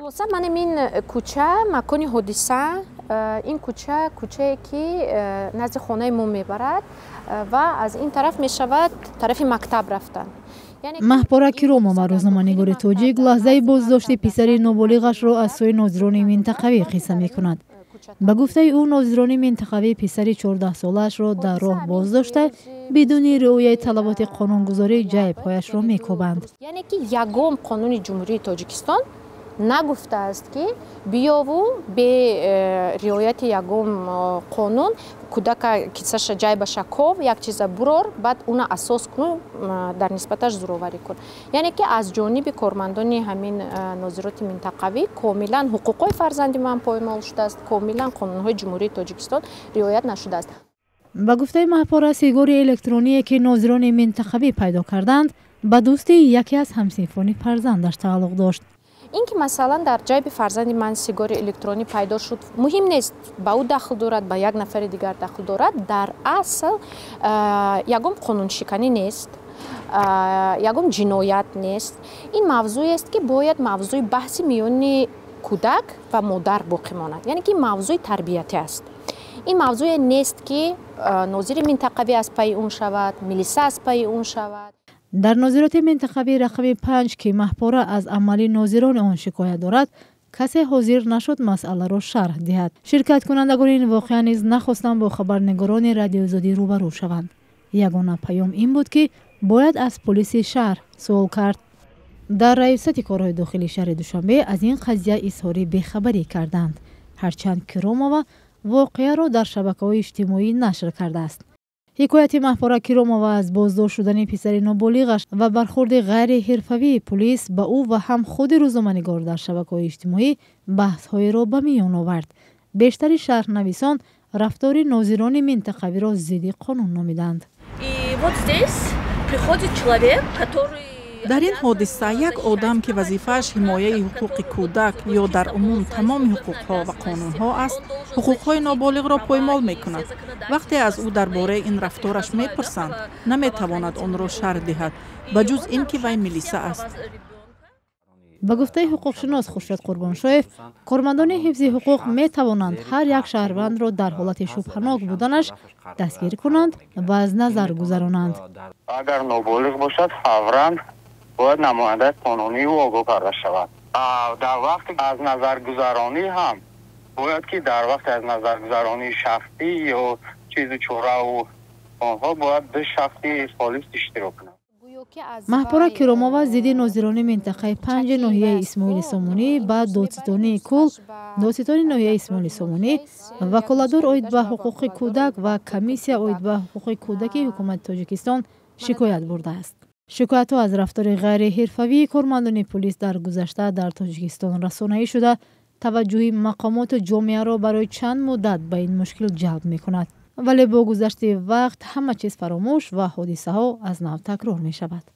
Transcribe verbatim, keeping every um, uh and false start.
Тавоса ман мин кӯча макони ҳодиса ин кӯча кӯчае ки назди хонаи мо мебарад ва аз ин тараф мешавад тарафи мактаб рафтан. Маҳпора Киромова, рӯзноманигори тоҷик, лаҳзаи боздошти писари ноболиғашро аз сӯи нозирони минтақавӣ қисса мекунад. Ба гуфтаи ӯ, нозирони минтақавӣ писари чордаҳсолаашро дар роҳ боздошта, бидуни риояи талаботи қонунгузорӣ ҷайбҳояшро мекобанд. Яъне ки ягон қонуни ҷумҳурии Тоҷикистон нагуфтааст ки биёву бе риояти ягон қонун кӯдака киссаша ҷайбаша ков як чиза бурор баъд уна асос кун дар нисбаташ зӯроварӣ кун. Яъне ки аз ҷониби кормандони ҳамин нозироти минтақавӣ комилан ҳуқуқҳои фарзанди ман поймол шудааст, комилан қонунҳои ҷумҳурии Тоҷикистон риоят нашудааст. Ба гуфтаи маҳпора, сигори электроние ки нозирони минтақавӣ пайдо карданд, ба дӯсти яке аз ҳамсинфони фарзандаш тааллуқ дошт. ин ки масалан дар ҷайби фарзанди ман сигори электронӣ пайдо шуд, муҳим нест ба ӯ дахл дорад, ба як нафари дигар дахл дорад. Дар асл ягон қонуншиканӣ нест, ягон ҷиноят нест. Ин мавзӯест ки бояд мавзӯи баҳси миёни кӯдак ва модар боқӣ монад. Яъне ки мавзӯи тарбиятӣ аст. ин мавзӯе нест ки нозири минтақавӣ аз пайи он шавад, милиса аз пайи он шавад. дар нозироти минтақавӣ рақами панҷ ки маҳпора аз амали нозирони он шикоят дорад, касе ҳозир нашуд масъаларо шарҳ диҳад. Ширкаткунандагони ин воқеа низ нахостанд бо хабарнигорони радиозодӣ рӯбарӯ шаванд. Ягона паём ин буд ки бояд аз полиси шаҳр суол кард. дар раисати корҳои дохилии шаҳри Душанбе аз ин қазия изҳори бехабарӣ карданд, ҳарчанд Киромова воқеаро дар шабакаҳои иҷтимоӣ нашр кардааст. ҳикояти маҳпора Киромова аз боздошт шудани писари ноболиғаш ва бархурди ғайриҳирфавии полис ба ӯ ва ҳам худи рӯзноманигор дар шабакаҳои иҷтимоӣ баҳсҳоеро ба миён овард. бештари шаҳрнависон рафтори нозирони минтақавиро зидди қонун номиданд. дар ин ҳодиса як одам ки вазифааш ҳимояи ҳуқуқи кӯдак ё дар умум тамоми ҳуқуқҳо ва қонунҳо аст, ҳуқуқҳои ноболиғро поймол мекунад. вақте аз ӯ дар бораи ин рафтораш мепурсанд, наметавонад онро шарҳ диҳад ба ҷуз ин ки вай милиса аст. ба гуфтаи ҳуқуқшинос Хуршед Қурбоншоев, кормандони ҳифзи ҳуқуқ метавонанд ҳар як шаҳрвандро дар ҳолати шубҳанок буданаш дастгир кунанд ва аз назар гузаронанд. агар ноболиғ бошад, фавран бояд намояндаи қонунии ӯ огоҳ карда шавад. дар вақти аз назаргузаронӣ ҳам бояд ки дар вақти аз назаргузаронии шахсӣ ё чизи чораву онҳо бояд ду шахси полис иштирок кунанд. маҳпора Киромова зидди нозирони минтақаи панҷи ноҳияи Исмоили Сомонӣ ба додситонии кул, додситони ноҳияи Исмоили Сомонӣ, ваколатдор оид ба ҳуқуқи кӯдак ва комиссия оид ба ҳуқуқи кӯдаки ҳукумати Тоҷикистон шикоят бурдааст. шикоятҳо аз рафтори ғайриҳирфавии кормандони полис дар гузашта дар Тоҷикистон расонаӣ шуда, таваҷҷуҳи мақомоту ҷомеаро барои чанд муддат ба ин мушкил ҷалб мекунад. вале бо гузашти вақт ҳама чиз фаромӯш ва ҳодисаҳо аз нав такрор мешавад.